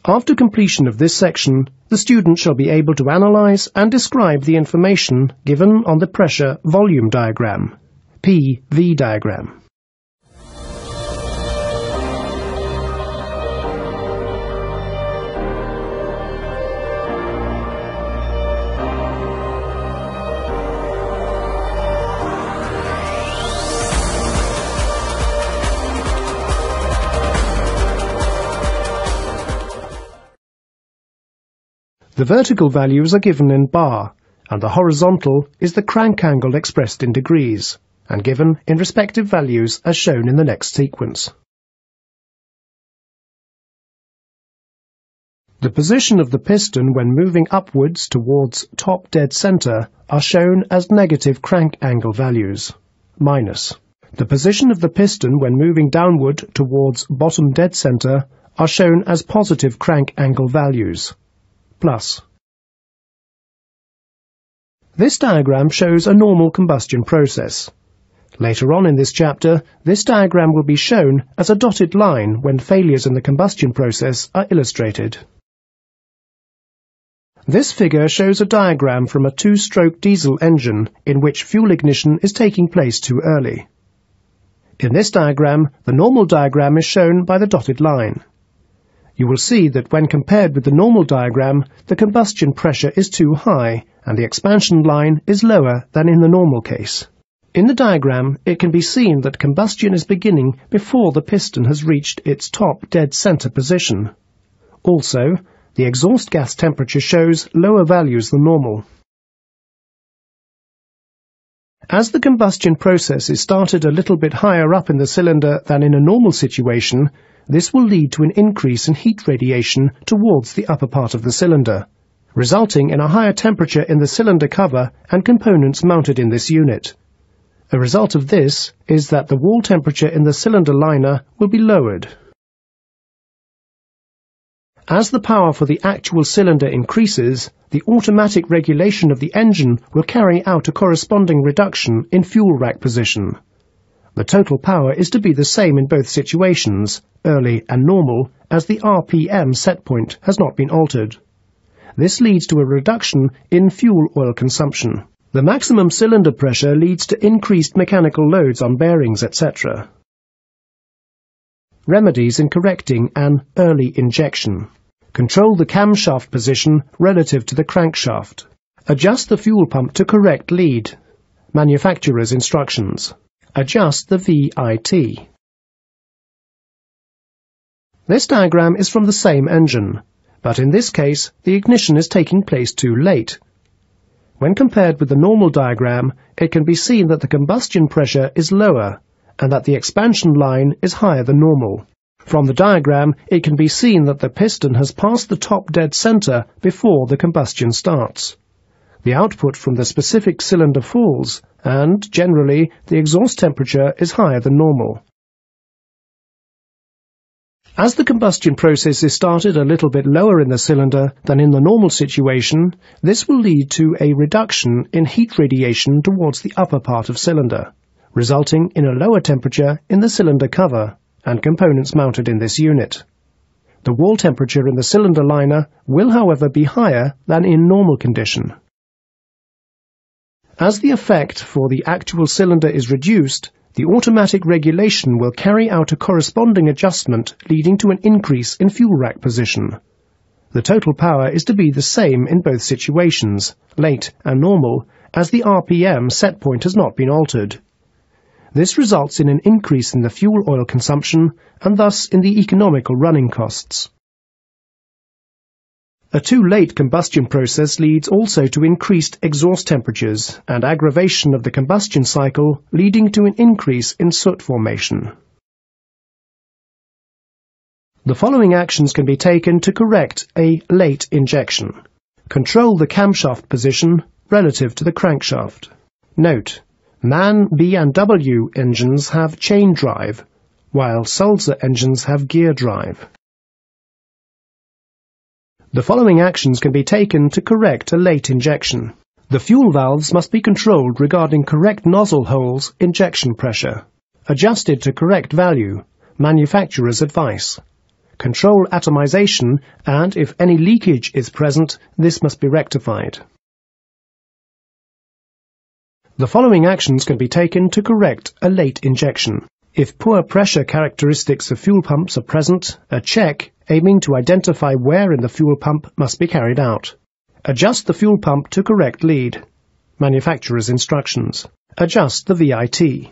After completion of this section, the student shall be able to analyse and describe the information given on the pressure-volume diagram, PV diagram. The vertical values are given in bar, and the horizontal is the crank angle expressed in degrees, and given in respective values as shown in the next sequence. The position of the piston when moving upwards towards top dead centre are shown as negative crank angle values, minus. The position of the piston when moving downward towards bottom dead centre are shown as positive crank angle values, plus. This diagram shows a normal combustion process. Later on in this chapter, this diagram will be shown as a dotted line when failures in the combustion process are illustrated. This figure shows a diagram from a two-stroke diesel engine in which fuel ignition is taking place too early. In this diagram, the normal diagram is shown by the dotted line. You will see that when compared with the normal diagram, the combustion pressure is too high and the expansion line is lower than in the normal case. In the diagram, it can be seen that combustion is beginning before the piston has reached its top dead center position. Also, the exhaust gas temperature shows lower values than normal. As the combustion process is started a little bit higher up in the cylinder than in a normal situation, this will lead to an increase in heat radiation towards the upper part of the cylinder, resulting in a higher temperature in the cylinder cover and components mounted in this unit. A result of this is that the wall temperature in the cylinder liner will be lowered. As the power for the actual cylinder increases, the automatic regulation of the engine will carry out a corresponding reduction in fuel rack position. The total power is to be the same in both situations, early and normal, as the RPM set point has not been altered. This leads to a reduction in fuel oil consumption. The maximum cylinder pressure leads to increased mechanical loads on bearings, etc. Remedies in correcting an early injection. Control the camshaft position relative to the crankshaft. Adjust the fuel pump to correct lead. Manufacturer's instructions. Adjust the VIT. This diagram is from the same engine, but in this case the ignition is taking place too late. When compared with the normal diagram, it can be seen that the combustion pressure is lower and that the expansion line is higher than normal. From the diagram, it can be seen that the piston has passed the top dead center before the combustion starts. The output from the specific cylinder falls, and, generally, the exhaust temperature is higher than normal. As the combustion process is started a little bit lower in the cylinder than in the normal situation, this will lead to a reduction in heat radiation towards the upper part of cylinder, resulting in a lower temperature in the cylinder cover and components mounted in this unit. The wall temperature in the cylinder liner will, however, be higher than in normal condition. As the effect for the actual cylinder is reduced, the automatic regulation will carry out a corresponding adjustment leading to an increase in fuel rack position. The total power is to be the same in both situations, late and normal, as the RPM set point has not been altered. This results in an increase in the fuel oil consumption and thus in the economical running costs. A too late combustion process leads also to increased exhaust temperatures and aggravation of the combustion cycle, leading to an increase in soot formation. The following actions can be taken to correct a late injection. Control the camshaft position relative to the crankshaft. Note: MAN B and W engines have chain drive, while Sulzer engines have gear drive. The following actions can be taken to correct a late injection. The fuel valves must be controlled regarding correct nozzle holes injection pressure, adjusted to correct value, manufacturer's advice. control atomization, and if any leakage is present, this must be rectified. The following actions can be taken to correct a late injection. If poor pressure characteristics of fuel pumps are present, a check aiming to identify where in the fuel pump must be carried out. Adjust the fuel pump to correct lead. Manufacturer's instructions. Adjust the VIT.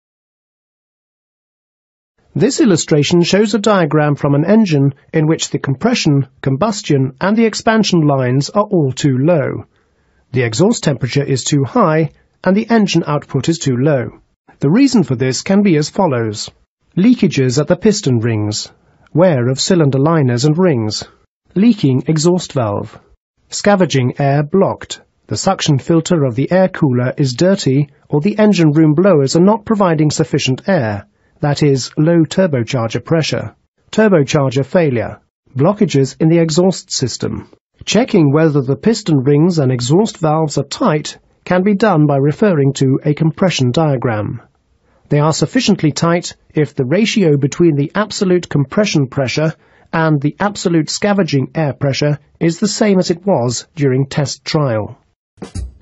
This illustration shows a diagram from an engine in which the compression, combustion, and the expansion lines are all too low. The exhaust temperature is too high, and the engine output is too low. The reason for this can be as follows. Leakages at the piston rings. Wear of cylinder liners and rings. Leaking exhaust valve. Scavenging air blocked. The suction filter of the air cooler is dirty, or the engine room blowers are not providing sufficient air. That is, low turbocharger pressure. Turbocharger failure. Blockages in the exhaust system. Checking whether the piston rings and exhaust valves are tight can be done by referring to a compression diagram. They are sufficiently tight if the ratio between the absolute compression pressure and the absolute scavenging air pressure is the same as it was during test trial.